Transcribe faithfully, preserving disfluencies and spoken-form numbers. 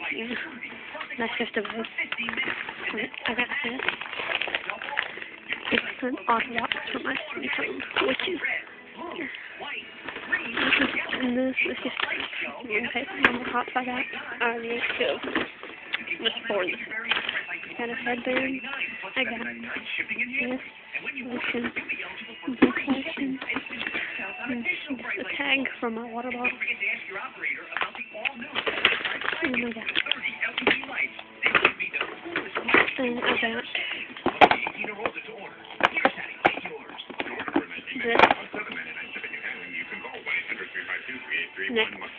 Yeah. That's just a bit. I got this. It's an Orthodox from my skin tone, which is here. And this is just okay, normal hops I got are these two. This for this. Got a headband. I got this lotion, this lotion, and just a tag from my water bottle. And I got and I got this next